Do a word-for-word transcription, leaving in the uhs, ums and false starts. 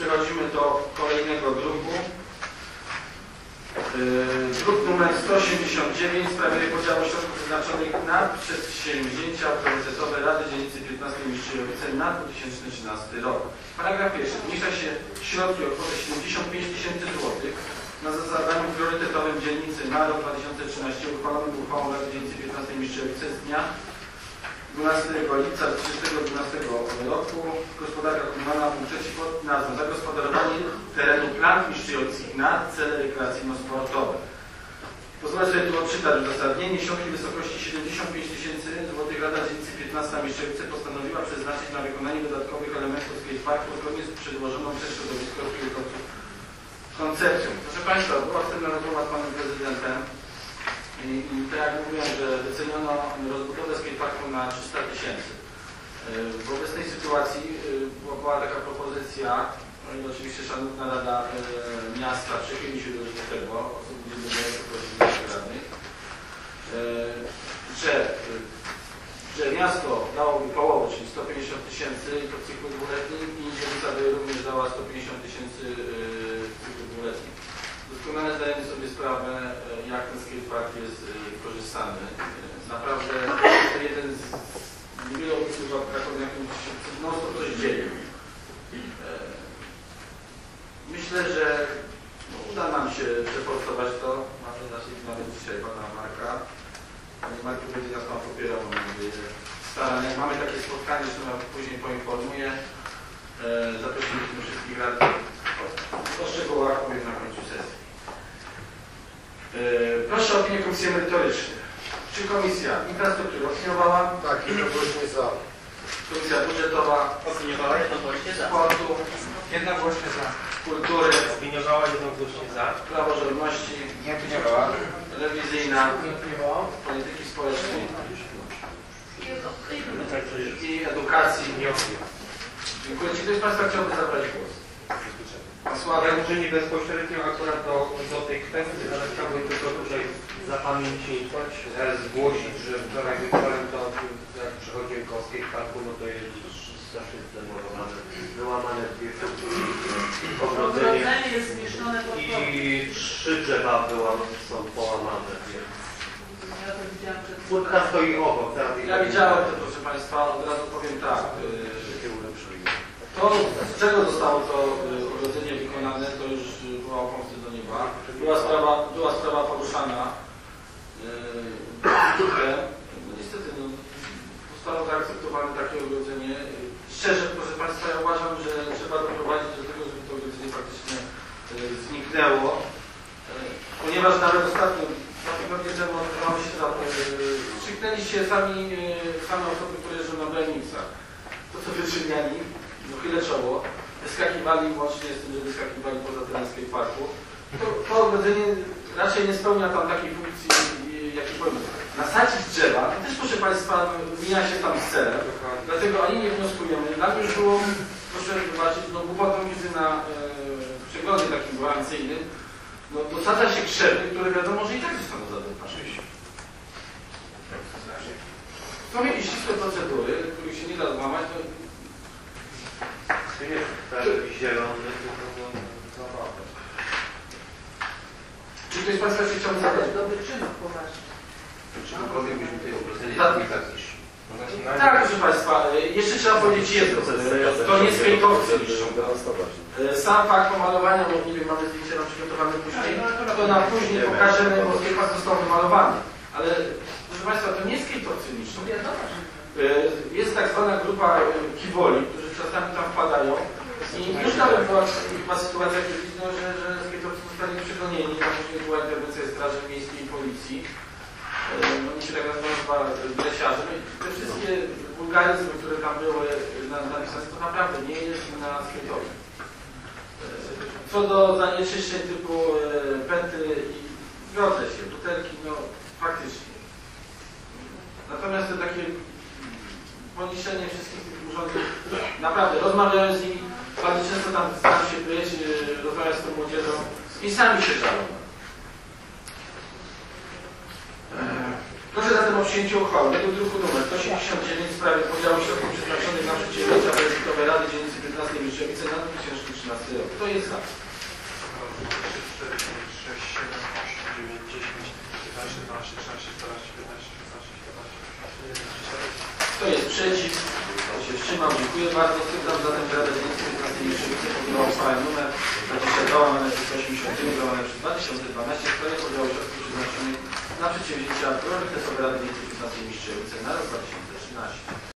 Przechodzimy do kolejnego druku. Druk numer sto osiemdziesiąt dziewięć w sprawie podziału środków przeznaczonych na przedsięwzięcia priorytetowe Rady Dzielnicy piętnastej Mistrzyjowice na dwa tysiące trzynasty rok. Paragraf pierwszy. Zmniejsza się środki o kwotę siedemdziesiąt pięć tysięcy złotych na zadaniu priorytetowym dzielnicy na rok dwa tysiące trzynasty uchwalonym uchwałą Rady Dzielnicy piętnastej Mistrzyjowice z dnia dwunastego lipca dwa tysiące dwunastego roku. Gospodarka komunalna punkt trzeci pod nazwą zagospodarowanie terenu planów mistrzyjowickich na cele rekreacyjno-sportowe. Pozwolę sobie tu odczytać uzasadnienie. Środki w wysokości siedemdziesiąt pięć tysięcy złotych Rada Dzielnicy piętnastej Mistrzyjowice postanowiła przeznaczyć na wykonanie dodatkowych elementów skateparku zgodnie z przedłożoną przez środowisko kierowców koncepcją. Proszę Państwa, była wstępna rozmowa z Panem Prezydentem. I, I tak jak mówiłem, że wyceniono rozbudowę skateparku na trzysta tysięcy. W obecnej sytuacji była taka propozycja, no i oczywiście Szanowna Rada e, Miasta przychyli się do tego, osób nie radnych, e, że, że miasto dałoby połowę, czyli sto pięćdziesiąt tysięcy do cyklu dwuletnim i dzielnica by również dała sto pięćdziesiąt tysięcy w cyklu dwuletnim. Doskonale zdajemy sobie sprawę, jak ten skatepark jest korzystany. Naprawdę to jeden z niewielu opisów w Krakowie, na którym się no, coś dzieje. Myślę, że no, uda nam się przeforsować to. Mamy naszych nawet dzisiaj Pana Marka. Panie Marku będzie nas Pan popierał, mam nadzieję, starania. Mamy takie spotkanie, że ja później poinformuję. Zaprosiliśmy wszystkich radnych. O szczegółach powiem na końcu sesji. Proszę o opinię Komisji Merytorycznej. Czy Komisja Infrastruktury opiniowała? Tak, jednogłośnie za. Komisja Budżetowa opiniowała jednogłośnie za. Sportu Jednogłośnie za. Kultury opiniowała jednogłośnie za. Praworządności Nie opiniowała. Rewizyjna Nie opiniowała. Polityki Społecznej i Edukacji. Nie opiniowała. Dziękuję. Czy ktoś z Państwa chciałby zabrać głos? Pan Sławek? Może nie bezpośrednio akurat do, do tej kwestii, ale chciałbym tylko tutaj zapamiętnić, zgłosić, że wczoraj wieczorem to jak przechodziłem koło skateparku, no to jest zawsze zdemolowane, wyłamane dwie sztuki, ogrodzenie jest zniszczone pod i trzy drzewa wyłamane, są połamane, więc ja to widziałam przed furtka stoi obok. Ja widziałem to, proszę Państwa, od razu powiem tak. To, z czego zostało to ogrodzenie wykonane, to już była pomsta do nieba. Była sprawa, była sprawa poruszana. Yy, no niestety, no, zostało zaakceptowane takie ogrodzenie. Szczerze, proszę Państwa, ja uważam, że trzeba doprowadzić do tego, żeby to ogrodzenie faktycznie yy, zniknęło. Yy, ponieważ nawet ostatnio, dwa tygodnie temu odbywało się za to, yy, krzyknęliście sami, yy, same osoby, które jeżdżą na Belnicach. To, co wyczyniali, no chylę czoło, wyskakiwali łącznie z tym, że wyskakiwali poza ten skateparku. To, to ogrodzenie raczej nie spełnia tam takiej funkcji, jakiej powinno. Nasadzić drzewa, no też proszę Państwa, mija się tam z celem, dlatego ani nie wnioskujemy. Nam już było, proszę zobaczyć, no głupotą widzę na e, przeglądzie takim gwarancyjnym, no dosadza się krzewy, które wiadomo, że i tak zostaną zadeptane. Są jakieś ścisłe procedury, których się nie da złamać, to to jest taki zielony, tylko zabawę. Czy ktoś z Państwa się chciał zadać? dobry czynów poważny. Czymkolwiek byśmy tutaj obracali. Tak, proszę Państwa, jeszcze trzeba powiedzieć jedno. To nie skejtowcy niszczą. Sam fakt pomalowania, bo nie wiem, mamy zdjęcie nam przygotowane później, to nam później pokażemy, bo skejtowcy został wymalowany. Ale proszę Państwa, to nie skejtowcy niszczą. Jest tak zwana grupa kiwoli, którzy czasami tam wpadają i już nawet była chyba sytuacja, gdzie widzą, że, że skejtowcy zostali przegonieni, tam później była interwencja Straży Miejskiej i Policji. No mi się tak nazywa dresiarzy. Te wszystkie wulgaryzmy, które tam były napisane, to naprawdę nie jest na skejtowie. Co do zanieczyszczeń typu pęty i zgodzę się, butelki, no faktycznie. Natomiast to takie poniszczenie wszystkich tych urządzeń, naprawdę rozmawiałem z nimi, bardzo często tam staram się być, rozmawiać z tą młodzieżą i sami się żalą. Proszę zatem o przyjęcie uchwały według druku nr sto osiemdziesiąt dziewięć w sprawie podziału środków przeznaczonych na przedsięwzięcia projektowe Rady Dzielnicy piętnastej Mistrzowice na dwa tysiące trzynasty rok. Kto jest za? trzy, cztery, pięć, sześć, siedem, osiem, dziewięć, dziesięć, jedenaście, dwanaście, trzynaście, czternaście, piętnaście, szesnaście, siedemnaście, osiemnaście, dziewiętnaście. Kto jest przeciw? Kto się wstrzymał? Dziękuję bardzo. Stwierdzam zatem, że Rada Dzielnicy piętnastej Mistrzowice podjęła uchwałę nr dwadzieścia dwa łamane przez osiemdziesiąt dziewięć łamane przez dwa tysiące dwanaście w sprawie podziału środków przeznaczonych na przedsięwzięcia priorytetowe Rady Dzielnicy piętnastej Mistrzowice na rok dwa tysiące trzynaście.